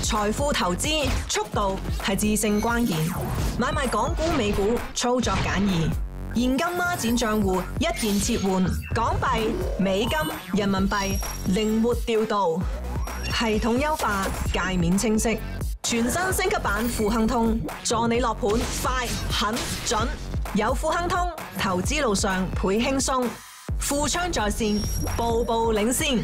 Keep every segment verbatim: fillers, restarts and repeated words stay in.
財富投資速度係致勝關鍵，買賣港股美股操作簡易，現金孖展賬戶一鍵切換港幣、美金、人民幣，靈活調度，系統優化，界面清晰，全新升級版富亨通，助你落盤快、狠、準，有富亨通，投資路上倍輕鬆，富昌在線，步步領先。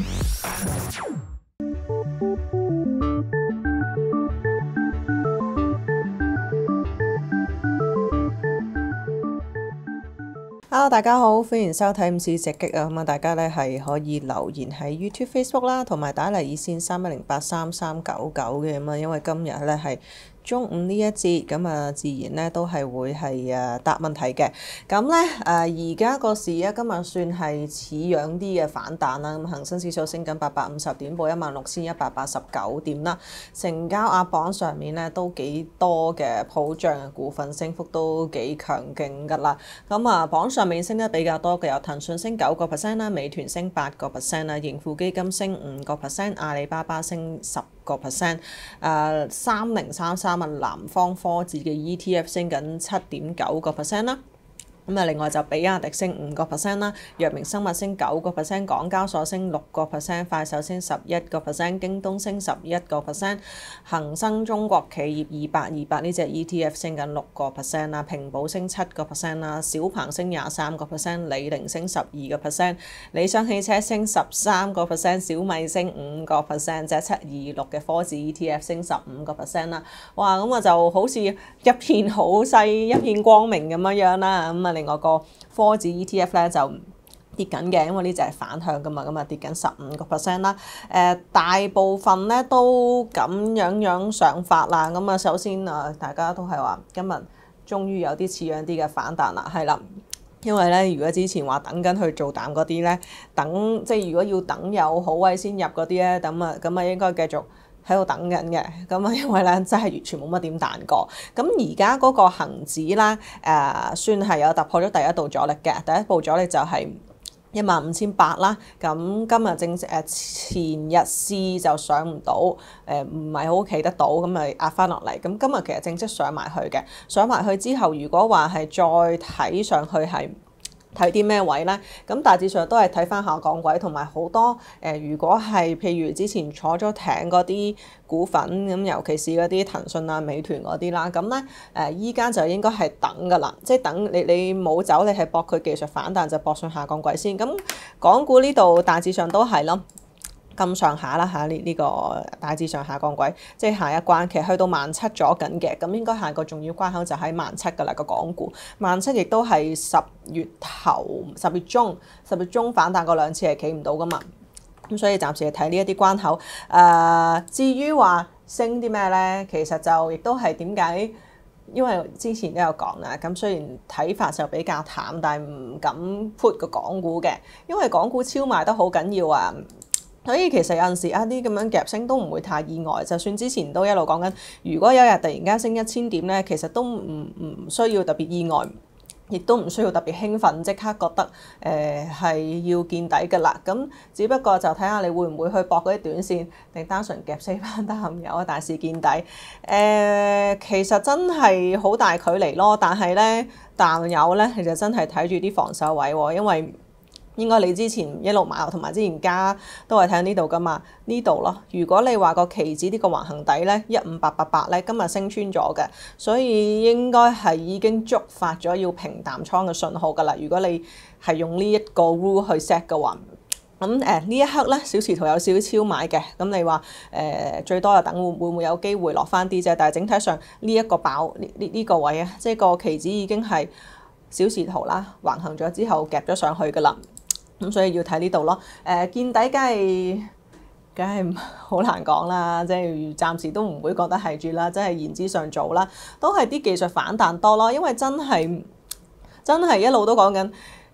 Hello， 大家好，歡迎收睇五市直擊啊！咁啊，大家咧係可以留言喺 YouTube、Facebook 啦，同埋打嚟熱線三一零八三三九九嘅咁啊，因為今日咧係中午呢一節，咁啊自然咧都係會係誒答問題嘅。咁咧誒而家個市咧今日算係似樣啲嘅反彈啦。咁恒生指數升緊八百五十點，報一萬六千一百八十九點啦。成交額榜上面咧都幾多嘅普漲嘅股份，升幅都幾強勁㗎啦。咁啊榜上面升得比較多嘅有騰訊升九個 percent 啦，美團升八個 percent 啦，盈富基金升五個 percent， 阿里巴巴升十個 percent， 誒三零三三啊南方科指嘅 E T F 升緊七點九個 percent 啦。咁啊，另外就比亞迪升五個 percent 啦，藥明生物升九個 percent， 港交所升六個 percent， 快手升十一個 percent， 京東升十一個 percent， 恒生中國企業二百二百呢隻 E T F 升緊六個 percent 啦，平保升七個 percent 啦，小鵬升廿三個 percent， 李寧升十二個 percent， 理想汽車升十三個 percent， 小米升五個 percent， 隻七二六嘅科指 E T F 升十五個 percent 啦。哇，咁啊就好似一片好細一片光明咁樣樣啦，咁啊〜另外個科指 E T F 咧就跌緊嘅，因為呢隻係反向噶嘛，咁啊跌緊十五個 percent 啦。誒、呃、大部分咧都咁樣樣上法啦。咁啊首先啊，大家都係話今日終於有啲似樣啲嘅反彈啦，係啦。因為咧，如果之前話等緊去做淡嗰啲咧，等即係如果要等有好位先入嗰啲咧，咁啊咁啊應該繼續喺度等緊嘅，咁啊，因為咧真係完全冇乜點彈過。咁而家嗰個恆指啦，誒、呃、算係有突破咗第一道阻力嘅。第一步阻力就係一萬五千八啦。咁今日正誒前日試就上唔到，誒唔係好企得到，咁咪壓翻落嚟。咁今日其實正式上埋去嘅，上埋去之後，如果話係再睇上去係睇啲咩位咧？咁大致上都係睇翻下降軌，同埋好多誒、呃。如果係譬如之前坐咗艇嗰啲股份，咁尤其是嗰啲騰訊啊、美團嗰啲啦，咁咧誒依家就應該係等㗎啦，即係等你你冇走，你係搏佢技術反彈就搏上下降軌先。咁港股呢度大致上都係咯。咁上下啦嚇，呢、這、呢個大致上下降軌，即係下一關，其實去到萬七咗緊嘅，咁應該下個重要關口就喺萬七㗎啦，個港股。萬七亦都係十月頭、十月中、十月中反彈過兩次係企唔到㗎嘛，咁所以暫時係睇呢一啲關口。誒、呃，至於話升啲咩咧，其實就亦都係點解？因為之前都有講啦，咁雖然睇法就比較淡，但係唔敢 put 個港股嘅，因為港股超賣得好緊要啊。所以其實有陣時一啲咁樣夾升都唔會太意外，就算之前都一路講緊，如果有日突然間升一千點咧，其實都唔唔需要特別意外，亦都唔需要特別興奮，即刻覺得誒係、呃、要見底㗎啦。咁只不過就睇下你會唔會去搏嗰啲短線，定單純夾死翻淡友啊，大市見底。誒、呃、其實真係好大距離咯，但係咧淡友咧其實真係睇住啲防守位喎，因為應該你之前一路買同埋之前加都係睇緊呢度噶嘛，呢度咯。如果你話個期指呢個橫行底咧一五八八八咧，今日升穿咗嘅，所以應該係已經觸發咗要平淡倉嘅信號噶啦。如果你係用呢一個 rule 去 set 嘅話，咁誒呢一刻咧小時圖有少少超買嘅，咁你話誒、呃、最多就等會會唔會有機會落翻啲啫？但係整體上呢一個爆呢呢呢個位啊，即係個期指已經係小時圖啦，橫行咗之後夾咗上去噶啦。咁所以要睇呢度咯，誒、呃、見底梗係梗係好難講啦，即係暫時都唔會覺得係住啦，即係言之尚早啦，都係啲技術反彈多咯，因為真係真係一路都講緊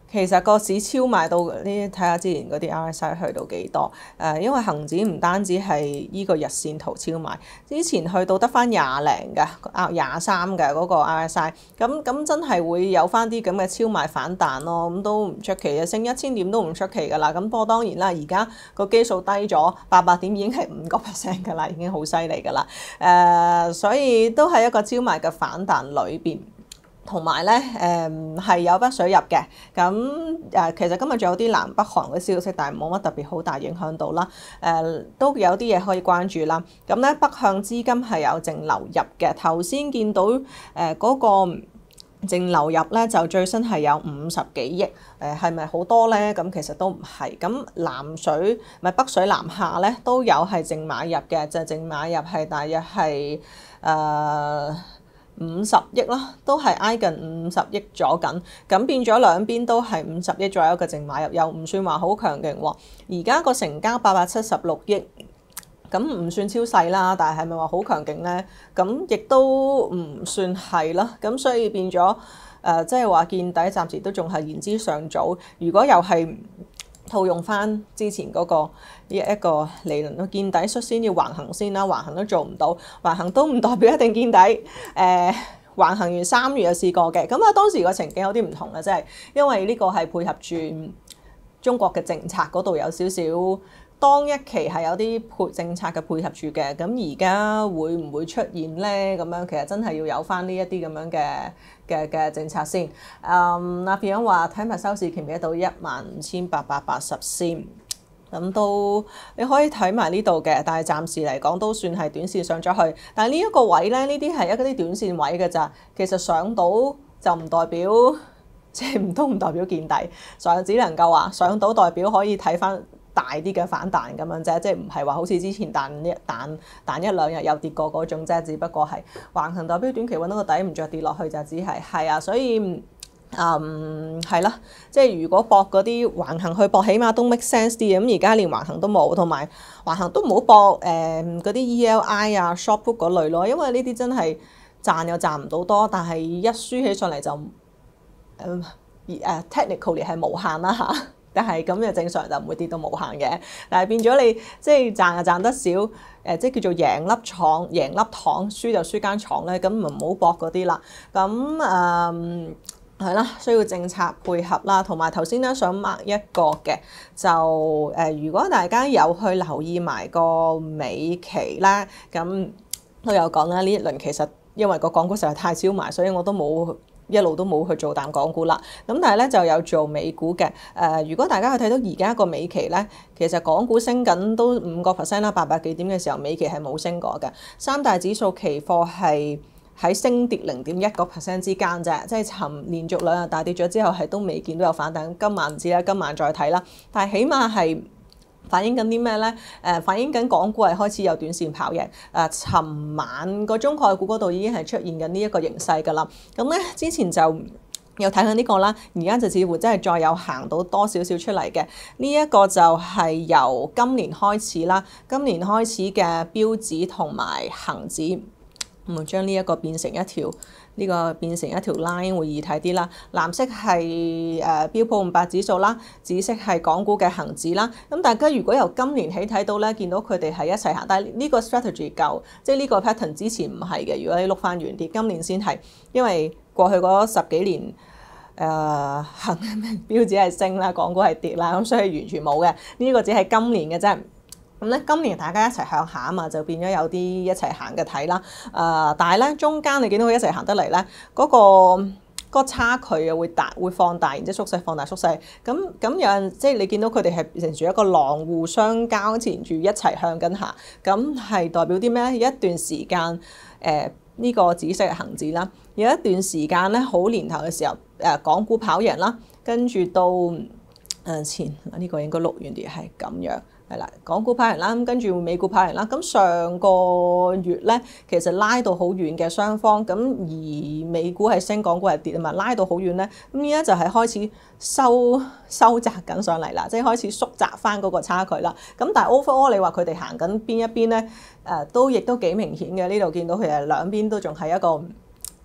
其實個市超賣到呢，睇下之前嗰啲 R S I 去到幾多？誒、呃，因為恒指唔單止係依個日線圖超賣，之前去到得翻廿零嘅，啊廿三嘅嗰個 R S I，咁咁真係會有翻啲咁嘅超賣反彈咯，咁都唔出奇嘅，升一千點都唔出奇㗎啦。咁不過當然啦，而家個基數低咗，八百點已經係五個 percent 㗎啦，已經好犀利㗎啦。誒、呃，所以都係一個超賣嘅反彈裏邊。同埋咧，誒係、嗯、有北水入嘅，咁誒、呃、其實今日仲有啲南北韓嘅消息，但係冇乜特別好大影響到啦。誒、呃、都有啲嘢可以關注啦。咁咧北向資金係有淨流入嘅，頭先見到誒嗰、呃那個淨流入咧就最新係有五十幾億，誒係咪好多咧？咁其實都唔係。咁南水咪北水南下咧都有係淨買入嘅，就淨買入係大約係誒。呃五十億啦，都係挨近五十億咗緊，咁變咗兩邊都係五十億左右嘅淨買入，又唔算話好強勁喎。而家個成交八百七十六億，咁唔算超細啦，但係係咪話好強勁咧？咁亦都唔算係啦，咁所以變咗誒，即係話見底，暫時都仲係言之尚早。如果又係套用翻之前嗰個一一個理論，見底率先要橫行先啦，橫行都做唔到，橫行都唔代表一定見底。誒、呃，橫行完三月有試過嘅，咁啊當時個情景有啲唔同嘅，即係因為呢個係配合住中國嘅政策嗰度有少少。當一期係有啲配政策嘅配合住嘅，咁而家會唔會出現咧？咁樣其實真係要有翻呢一啲咁樣嘅嘅嘅政策先。嗯，阿片話睇埋收市，見唔見到一萬五千八百八十先？咁都你可以睇埋呢度嘅，但係暫時嚟講都算係短線上咗去。但係呢一個位咧，呢啲係一啲短線位嘅咋，其實上到就唔代表即係唔都唔代表見底，上只能夠話上到代表可以睇翻大啲嘅反彈咁樣啫，即係唔係話好似之前彈一彈彈一兩日又跌過嗰種啫，只不過係橫行代表短期揾到個底唔着跌落去就只係係啊，所以嗯係啦，即係如果搏嗰啲橫行去搏，起碼都 make sense 啲嘅。咁而家連橫行都冇，同埋橫行都唔好搏誒嗰啲 E L I 啊 short put 嗰類咯，因為呢啲真係賺又賺唔到多，但係一輸起上嚟就誒誒、uh, technically 係無限啦嚇。但係咁就正常就唔會跌到無限嘅，但係變咗你即係賺就賺得少，誒、呃、即係叫做贏粒廠贏粒糖，輸就輸間廠咧，咁唔好搏嗰啲啦。咁誒係啦，需要政策配合啦，同埋頭先咧想 mark 一個嘅就誒、呃，如果大家有去留意埋個美期啦，咁都有講啦。呢一輪其實因為個港股實在太超賣，所以我都冇。一路都冇去做淡港股啦，咁但係咧就有做美股嘅。誒、呃，如果大家去睇到而家個美期咧，其實港股升緊都五個 percent 啦，八百幾點嘅時候，美期係冇升過嘅。三大指數期貨係喺升跌零點一個 percent 之間啫，即係尋連續兩日大跌咗之後，係都未見到有反彈。今晚唔知啦，今晚再睇啦。但係起碼係反映緊啲咩咧？誒、呃，反映緊港股係開始有短線跑贏。誒、呃，尋晚個中概股嗰度已經係出現緊呢一個形勢㗎啦。咁咧之前就有睇緊呢個啦，而家就似乎真係再有行到多少少出嚟嘅。呢、這、一個就係由今年開始啦，今年開始嘅標指同埋恒指。咁將呢一個變成一條，呢、這個變成一條 line 會易睇啲啦。藍色係誒、呃、標普五百指數啦，紫色係港股嘅恒指啦。咁大家如果由今年起睇到咧，見到佢哋係一齊行，但係呢個 strategy 夠，即係呢個 pattern 之前唔係嘅。如果你碌翻遠啲，今年先係，因為過去嗰十幾年誒、呃、恒標指係升啦，港股係跌啦，咁所以完全冇嘅。呢、這個只係今年嘅啫。咁咧，今年大家一齊向下啊嘛，就變咗有啲一齊行嘅睇啦。誒、呃，但係咧中間你見到佢一齊行得嚟咧，嗰、那個嗰、那個差距啊會大會放大，然之後縮細放大縮細。咁咁有陣即係你見到佢哋係變成住一個狼互相交纏住一齊向緊下，咁係代表啲咩咧？一段時間誒呢、呃這個紫色嘅恒指啦，有一段時間咧好年頭嘅時候誒、呃、港股跑贏啦，跟住到誒、呃、前呢、這個應該錄完啲係咁樣。係啦，港股跑贏啦，咁跟住美股跑贏啦。咁上個月咧，其實拉到好遠嘅雙方，咁而美股係升，港股係跌啊嘛，拉到好遠咧。咁而家就係開始收收窄緊上嚟啦，即係開始縮窄翻嗰個差距啦。咁但係 overall 你話佢哋行緊邊一邊咧？誒、呃，都亦都幾明顯嘅。呢度見到佢哋兩邊都仲係一個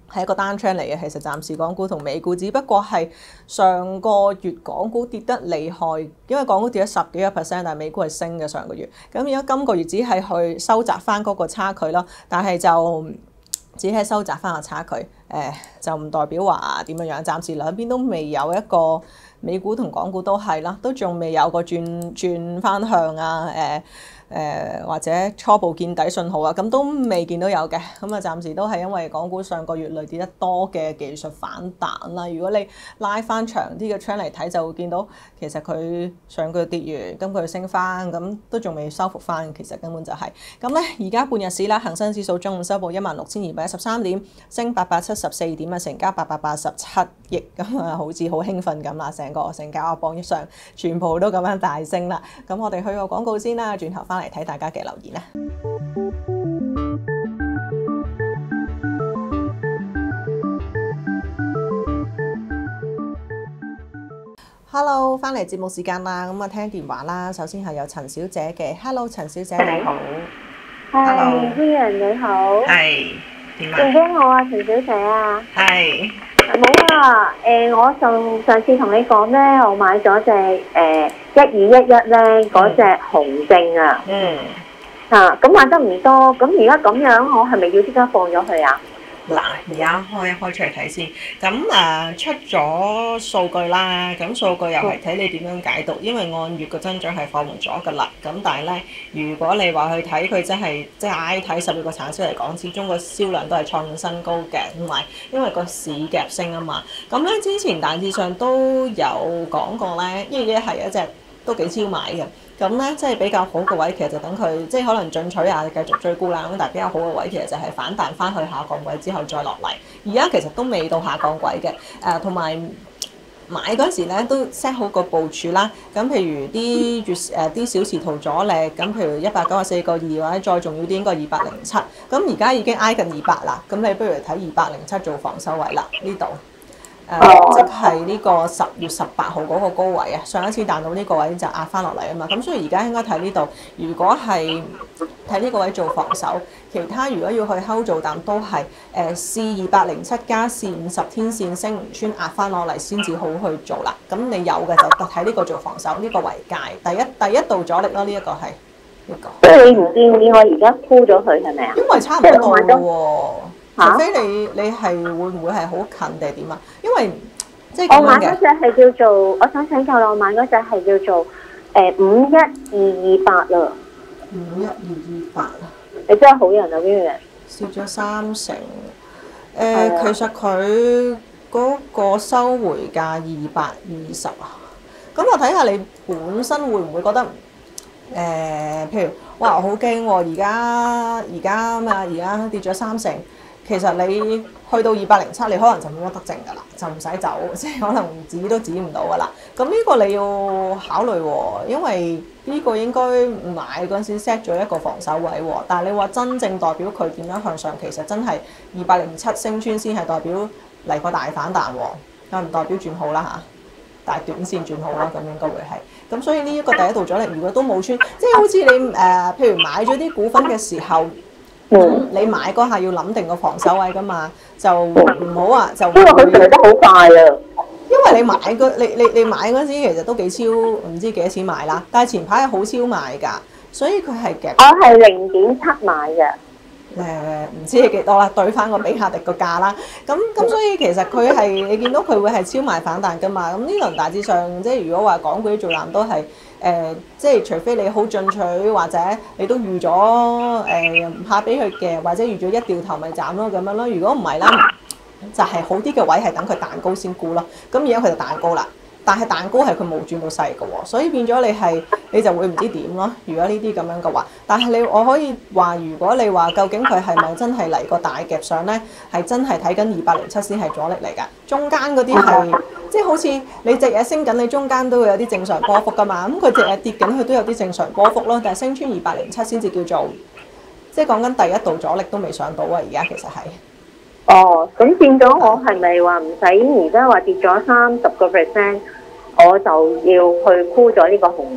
係一個單 trend 嚟嘅。其實暫時港股同美股，只不過係上個月港股跌得厲害，因為港股跌咗十幾個 percent，但係美股係升嘅上個月。咁而家今個月只係去收窄翻嗰個差距咯，但係就只係收窄翻個差距，誒、呃、就唔代表話點樣樣。暫時兩邊都未有一個美股同港股都係啦，都仲未有個轉轉翻向啊，誒、呃。誒、呃、或者初步見底信號啊，咁都未見到有嘅，咁啊暫時都係因為港股上個月累跌得多嘅技術反彈啦。如果你拉翻長啲嘅 trend 嚟睇，就會見到其實佢上個月跌完，今個月升翻，咁都仲未收復翻，其實根本就係咁咧。而家半日市啦，恒生指數中午收報一萬六千二百一十三點，升八百七十四點啊，成交八百八十七億，咁啊好似好興奮咁啦，成個成交榜一上全部都咁樣大升啦。咁我哋去個廣告先啦，轉頭翻嚟睇大家嘅留言啦。Hello， 翻嚟節目時間啦，咁啊聽電話啦。首先係有陳小姐嘅 ，Hello， 陳小姐你好。 係，Vivian你好。係點啊？點解我啊，陳小姐啊？係。冇啊，誒，我上上次同你講咧，我買咗隻誒一二一一咧，嗰隻紅證啊。嗯。嚇，咁買得唔多，咁而家咁樣，我係咪要即刻放咗佢啊？ 嗱，而家開一開出嚟睇先，咁誒出咗數據啦，咁數據又係睇你點樣解讀，因為按月個增長係放緩咗㗎啦，咁但係咧，如果你話去睇佢真係即係挨睇十二個產銷嚟講，始終個銷量都係創緊新高嘅，同埋因為個市夾升啊嘛，咁咧之前大致上都有講過咧，一嘢係一隻都幾超買嘅。咁咧，即係比較好嘅位，其實就等佢即係可能進取啊，繼續追沽啦。咁但係比較好嘅位，其實就係反彈翻去下降位之後再落嚟。而家其實都未到下降位嘅，誒同埋買嗰時咧都 set 好個部署啦。咁譬如啲月誒啲小時圖阻力，咁譬如一百九十四個二或者再重要啲應該二百零七。咁而家已經挨近二百啦，咁你不如睇二百零七做防守位啦，呢度。誒、呃，即係呢個十月十八號嗰個高位啊！上一次彈到呢個位就壓翻落嚟啊嘛，咁所以而家應該睇呢度。如果係睇呢個位做防守，其他如果要去 hold 做淡都係誒試二百零七加試五十天線升唔穿壓翻落嚟先至好去做啦。咁你有嘅就睇呢個做防守，呢、呢個為界第一第一度阻力咯。呢、呢、一個係呢、呢個。即係你唔建議我而家沽咗佢係咪啊？因為差唔多喎。除非你你係會唔會係好近定係點啊？因為即係我買嗰隻係叫做，我想請教啦，我買嗰隻係叫做誒五一二二八啦。 五一二二八啊！ 你真係好人啊，Vivian。 蝕咗三成。誒、呃，的其實佢嗰個收回價二百二十啊。咁我睇下你本身會唔會覺得誒、呃？譬如哇，我好驚喎！而家而家咩啊？而家跌咗三成。其實你去到二百零七，你可能就冇乜得剩㗎啦，就唔使走，即係可能指都指唔到㗎啦。咁呢個你要考慮喎，因為呢個應該買嗰陣時 set 咗一個防守位喎。但係你話真正代表佢點樣向上，其實真係二百零七升穿先係代表嚟個大反彈喎，又唔代表轉好啦嚇，但係短線轉好啦，咁應該會係。咁所以呢一個第一度阻力，如果都冇穿，即係好似你誒、呃，譬如買咗啲股份嘅時候。嗯、你買嗰下要諗定個防守位噶嘛，就唔好啊，就因為佢嚟得好快啊。因為你買嗰你你你買嗰陣時其實都幾超，唔知幾多錢買啦。但係前排係好超賣㗎，所以佢係夾。 我係零點七買嘅。誒唔知係幾多啦，對翻個比亞迪個價啦。咁咁所以其實佢係你見到佢會係超賣反彈㗎嘛。咁呢輪大致上即係如果話港股啲做淡都係。誒、呃，即係除非你好進取，或者你都預咗誒唔怕俾佢嘅，或者預咗一掉頭咪斬咯咁樣咯。如果唔係啦，就係、是、好啲嘅位係等佢彈高先沽咯。咁而家佢就彈高啦，但係彈高係佢冇轉到細嘅喎，所以變咗你係你就會唔知點咯。如果呢啲咁樣嘅話，但係你我可以話，如果你話究竟佢係咪真係嚟個大夾上咧，係真係睇緊二百零七先係阻力嚟㗎。中間嗰啲係即係好似你隻嘢升緊，你中間都會有啲正常波幅㗎嘛。咁佢隻嘢跌緊，佢都有啲正常波幅咯。但係升穿二百零七先至叫做即係講緊第一度阻力都未上到啊！而家其實係。 哦，咁變咗我係咪話唔使而家話跌咗三十個 percent，我就要去沽咗呢個紅證？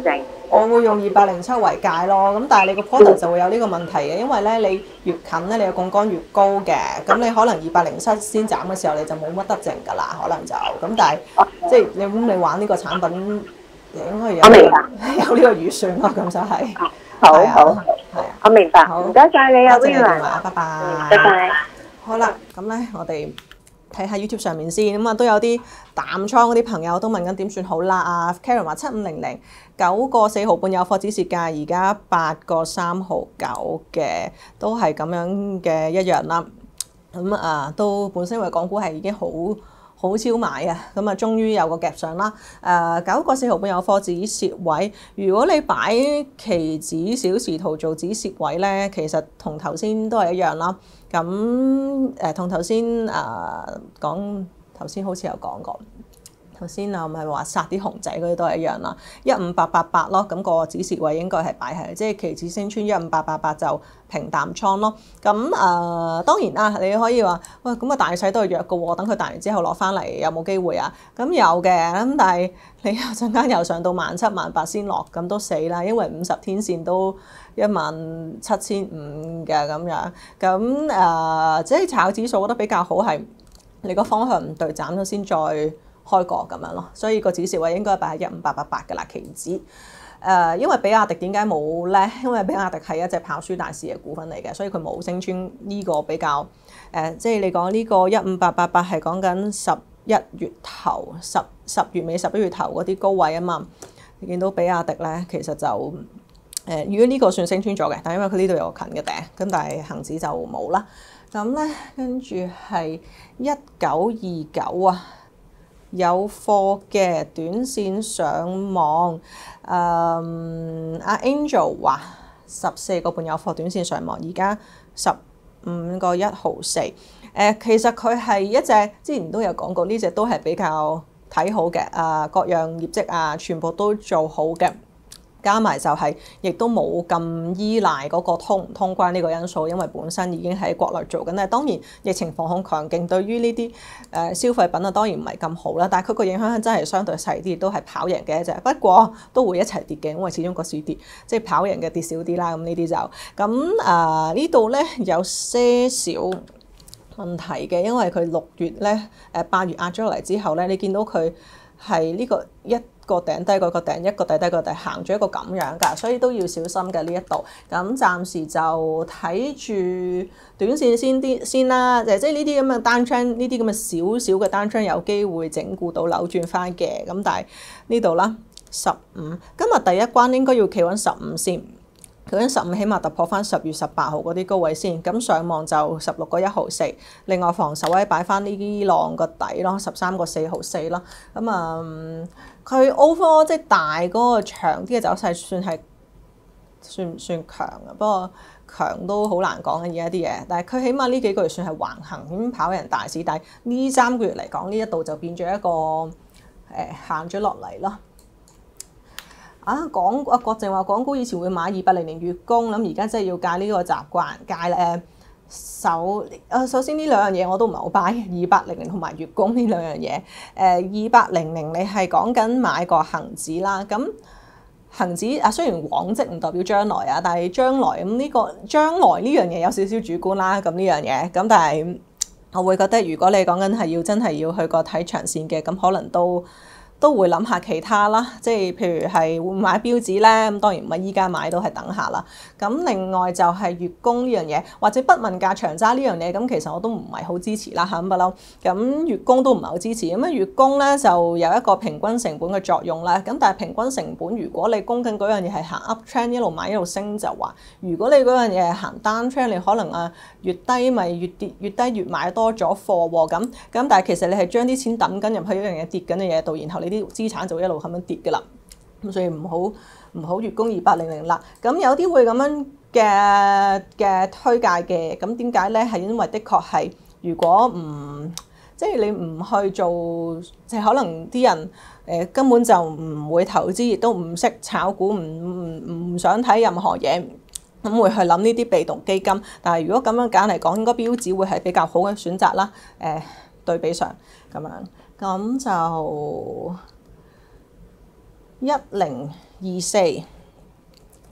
我會用二百零七為界咯。咁但係你個 product 就會有呢個問題嘅，因為咧你越近咧，你嘅槓桿越高嘅，咁你可能二百零七先斬嘅時候，你就冇乜得剩㗎啦，可能就咁。但係即係你咁你玩呢個產品，應該有有呢個預算咯，咁就係。 好好好，我明白。唔該晒你啊 William，拜拜。 拜拜。 好啦，咁咧我哋睇下 YouTube 上面先，咁啊都有啲淡倉嗰啲朋友都問緊點算好啦。啊 Karen 話七五零零九個四毫半有貨止蝕價，而家八個三毫九嘅，都係咁樣嘅一樣啦。咁啊都本身因為港股係已經好好超買啊，咁啊終於有個夾上啦。誒九個四毫半有貨止蝕位，如果你擺期指小時圖做止蝕位咧，其實同頭先都係一樣啦。咁誒同頭先誒講頭先好似有講過。頭先啊，咪話殺啲熊仔嗰啲都係一樣啦，一五八八八咯，咁個止蝕位應該係擺喺，即係期指升穿一五八八八就平淡倉咯。咁誒、呃、當然啦，你可以話喂，咁啊大細都係弱嘅喎，等佢彈完之後落翻嚟有冇機會啊？咁有嘅，咁但係你有陣間又上到萬七萬八先落，咁都死啦，因為五十天線都一萬七千五嘅咁樣。咁誒、呃、即係炒指數，我覺得比較好係你個方向唔對，斬咗先再開過咁樣咯，所以個止蝕位應該擺喺一五八八八嘅啦，期指。誒、呃，因為比亞迪點解冇咧？因為比亞迪係一隻跑輸大市嘅股份嚟嘅，所以佢冇升穿呢個比較誒、呃，即係你講呢個一五八八八係講緊十一月頭、十十月尾、十一月頭嗰啲高位啊嘛。你見到比亞迪咧，其實就誒、呃，如果呢個算升穿咗嘅，但係因為佢呢度有個近嘅頂，咁但係恆指就冇啦。咁咧跟住係一九二九啊。有貨嘅短線上網，誒、嗯、阿 Angel 話十四個半有貨短線上網，而家十五個一毫四。誒、呃，其實佢係一隻之前都有講過，呢隻都係比較睇好嘅，誒、呃、各樣業績啊，全部都做好嘅。加埋就係、是，亦都冇咁依賴嗰個通唔通關呢個因素，因為本身已經喺國內做緊咧。當然疫情防控強勁，對於呢啲誒消費品啊，當然唔係咁好啦。但係佢個影響真係相對細啲，都係跑贏嘅一隻。不過都會一齊跌嘅，因為始終個市跌，即係跑贏嘅跌少啲啦。咁呢啲就咁誒呢度咧有些少問題嘅，因為佢六月咧誒八月壓咗落嚟之後咧，你見到佢係呢個一個頂低過個頂，一個底低過底，行咗一個咁樣㗎，所以都要小心嘅呢一度。咁暫時就睇住短線先啲先啦，即係呢啲咁嘅單槍，呢啲咁嘅少少嘅單槍有機會整固到扭轉翻嘅。咁但係呢度啦，十五今日第一關應該要企穩十五先。佢喺十五起碼突破翻十月十八號嗰啲高位先，咁上望就十六個一毫四。另外防守位擺翻呢啲浪個底咯，十三個四毫四咯。咁啊，佢 over 即係大嗰個長啲嘅走勢算係算唔算強啊？不過強都好難講嘅而家啲嘢。但係佢起碼呢幾個月算係橫行咁跑贏大市，但係呢三個月嚟講，呢一度就變咗一個誒行咗落嚟咯。啊，港啊郭靖話港股以前會買二八零零月供，咁而家真係要戒呢個習慣，戒誒首誒首先呢兩樣嘢我都唔係好 buy，二八零零同埋月供呢兩樣嘢。誒二八零零你係講緊買個恆指啦，咁恆指啊雖然往績唔代表將來啊，但係將來咁呢個將來呢樣嘢有少少主觀啦，咁呢樣嘢咁，但係我會覺得如果你講緊係要真係要去個睇長線嘅，咁可能都。都會諗下其他啦，即係譬如係會買標指咧，咁當然唔係依家買都係等下啦。咁另外就係月供呢樣嘢，或者不問價長揸呢樣嘢，咁其實我都唔係好支持啦嚇咁不嬲。咁月供都唔係好支持，咁啊月供咧就有一個平均成本嘅作用啦。咁但係平均成本，如果你供緊嗰樣嘢係行 up trend 一路買一路升就話，如果你嗰樣嘢係行 down trend，你可能啊越低咪越跌，越低越買多咗貨喎。咁咁但係其實你係將啲錢抌緊入去一樣嘢跌緊嘅嘢度，然後你啲資產就會一路咁樣跌嘅啦，咁所以唔好唔好月供二八零零啦。咁有啲會咁樣嘅嘅推介嘅，咁點解咧？係因為的確係如果唔即係你唔去做，即係可能啲人誒、呃、根本就唔會投資，亦都唔識炒股，唔唔唔想睇任何嘢，咁會去諗呢啲被動基金。但係如果咁樣揀嚟講，應該標指會係比較好嘅選擇啦。誒、呃、對比上咁樣，咁就。一零二四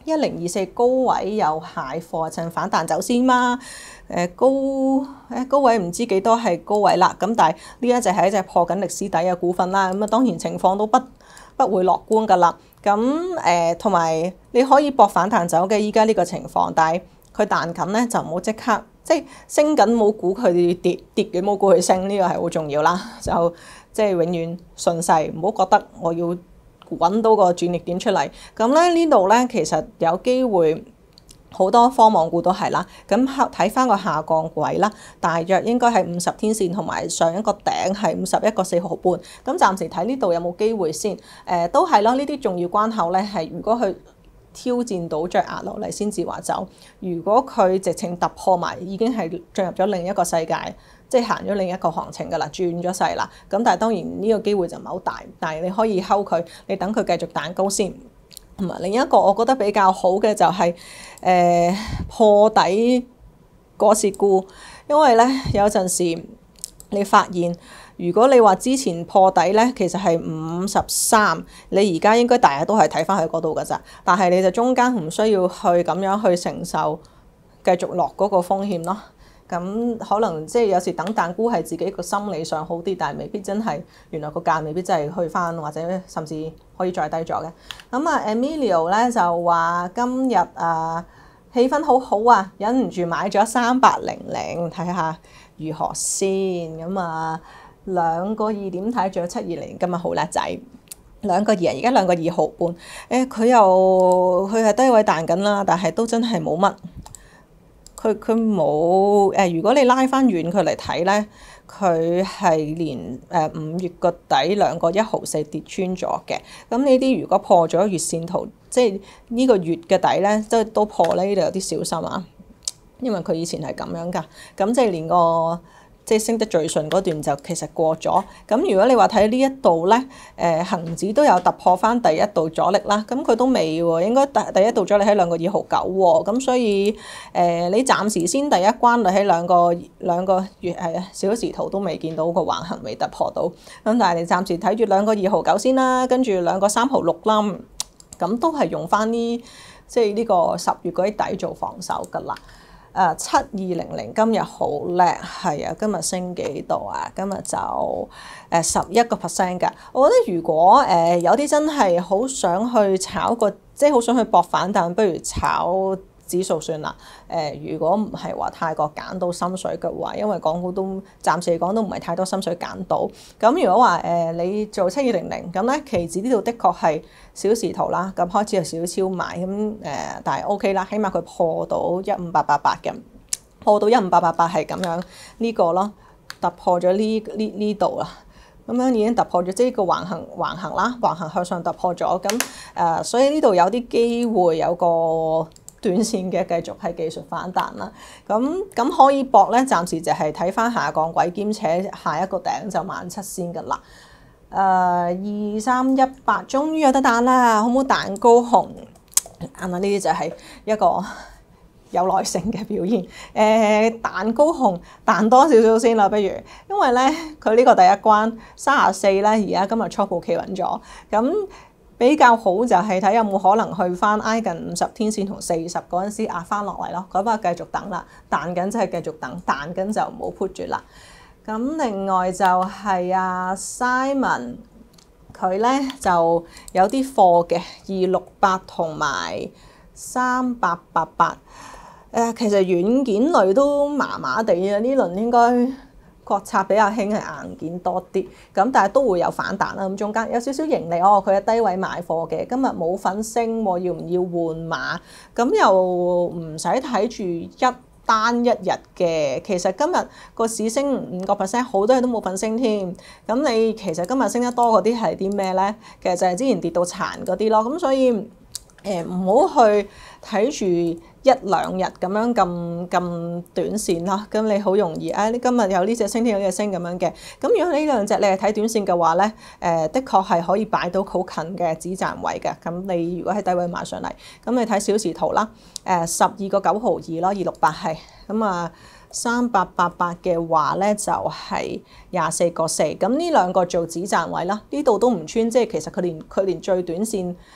一零二四高位有蟹貨，趁反彈走先嘛。誒高誒高位唔知幾多係高位啦，咁但係呢一隻係一隻破緊歷史底嘅股份啦，咁啊當然情況都不不會樂觀㗎啦。咁誒同埋你可以搏反彈走嘅依家呢個情況，但係佢彈緊咧就唔好即刻，即係升緊冇估佢跌，跌嘅冇估佢升，呢個係好重要啦。就即係永遠順勢，唔好覺得我要揾到個轉捩點出嚟。咁咧呢度咧其實有機會。好多科網股都係啦，咁睇翻個下降軌啦，大約應該係五十天線同埋上一個頂係五十一個四毫半。咁暫時睇呢度有冇機會先？誒、呃、都係咯，呢啲重要關口咧係如果佢挑戰到着壓落嚟先至話走。如果佢直情突破埋，已經係進入咗另一個世界，即係行咗另一個行情㗎啦，轉咗勢啦。咁但係當然呢個機會就唔係好大，但係你可以睺佢，你等佢繼續彈高先。同埋另一個我覺得比較好嘅就係、是、誒、呃、破底嗰時沽，因為咧有陣時你發現，如果你話之前破底咧，其實係五十三，你而家應該大家都係睇翻去嗰度㗎咋，但係你就中間唔需要去咁樣去承受繼續落嗰個風險咯。咁可能即係有時等彈沽係自己個心理上好啲，但係未必真係原來個價未必真係去翻，或者甚至可以再低咗嘅。咁啊 Emilio 咧就話今日啊氣氛好好啊，忍唔住買咗三八零零，睇下如何先。咁啊兩個二點睇，仲有七二零，今日好叻仔。兩個二啊，而家兩個二毫半。誒佢又佢係低位彈緊啦，但係都真係冇乜。佢佢冇誒，如果你拉翻遠佢嚟睇咧，佢係連誒五月個底兩個一毫四跌穿咗嘅。咁呢啲如果破咗月線圖，即係呢個月嘅底咧，都都破咧，呢度有啲小心啊。因為佢以前係咁樣㗎，咁即係連個即係升得最順嗰段就其實過咗。咁如果你話睇呢一度咧，誒恆指都有突破翻第一度阻力啦，咁佢都未喎，應該第第一度阻力喺兩個二毫九喎。咁所以誒、呃、你暫時先第一關就喺兩個兩個月係小時圖都未見到個橫行未突破到，咁但係你暫時睇住兩個二毫九先啦，跟住兩個三毫六啦，咁都係用翻呢即係呢個十月嗰啲底做防守㗎啦。誒七二零零今日好叻，係啊，今日升幾度啊？今日就誒十一個 percent 㗎。我覺得如果誒、呃、有啲真係好想去炒個，即係好想去搏反彈，不如炒指數算啦。誒、呃，如果唔係話太過揀到心水嘅話，因為港股都暫時嚟講都唔係太多心水揀到。咁如果話誒、呃、你做七二零零咁咧，期指呢度的確係小時圖啦，咁開始有少少超賣咁誒，但係 O K 啦，起碼佢破到一五八八八嘅，破到一五八八八係咁樣呢個咯，突破咗呢呢呢度啦，咁樣已經突破咗，即係個橫行橫行啦，橫行向上突破咗，咁誒、呃，所以呢度有啲機會有個短線嘅繼續係技術反彈啦，咁咁可以搏咧，暫時就係睇翻下降軌兼且下一個頂就萬七先㗎啦。誒二三一八終於有得彈啦，好唔好彈高紅？啱啊！呢啲就係一個有耐性嘅表現。誒、呃、彈高紅彈多少少先啦，不如，因為咧佢呢個第一關三十四咧，而家今日初步企穩咗，咁比較好就係睇有冇可能去翻挨近五十天線同四十嗰陣時壓翻落嚟咯。咁啊繼續等啦，彈緊就係繼續等，彈緊就唔好 put 住啦。咁另外就係啊 Simon，佢咧就有啲貨嘅二六八同埋三八八八。誒，其實軟件類都麻麻地啊，呢輪應該國策比較興係硬件多啲，咁但係都會有反彈啦。咁中間有少少盈利哦，佢喺低位買貨嘅，今日冇份升喎，要唔要換碼？咁又唔使睇住一單一日嘅，其實今日個市升五個 percent， 好多嘢都冇份升添。咁你其實今日升得多嗰啲係啲咩咧？其實就係之前跌到殘嗰啲咯。咁所以誒唔好去睇住一兩日咁樣咁咁短線啦。咁你好容易啊！你今日有呢隻升，聽有呢隻升咁樣嘅。咁如果呢兩隻你係睇短線嘅話咧，誒、呃、的確係可以擺到好近嘅止賺位嘅。咁你如果喺低位買上嚟，咁你睇小時圖啦。誒十二個九毫二咯，二六八係咁啊，三八八八嘅話咧就係廿四個四。咁呢兩個做止賺位啦，呢度都唔穿，即係其實佢連佢連最短線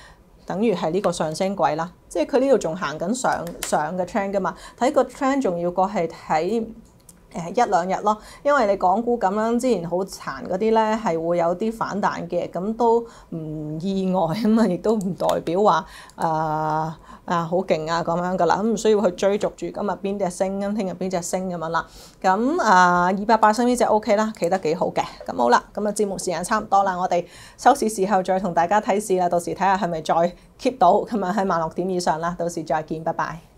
等於係呢個上升軌啦。即係佢呢度仲行緊上上嘅 trend 噶嘛，睇個 trend 仲要過係睇誒一兩日咯，因為你港股咁樣之前好殘嗰啲咧係會有啲反彈嘅，咁都唔意外啊嘛，亦都唔代表話誒啊好勁啊咁樣噶啦，咁唔需要去追逐住今日邊隻升咁，聽日邊隻升咁樣啦。咁啊二百八十呢隻 O K 啦，企得幾好嘅。咁好啦，咁啊節目時間差唔多啦，我哋收市時候再同大家睇市啦，到時睇下係咪再 keep 到，今日喺萬六點以上啦，到時再見，拜拜。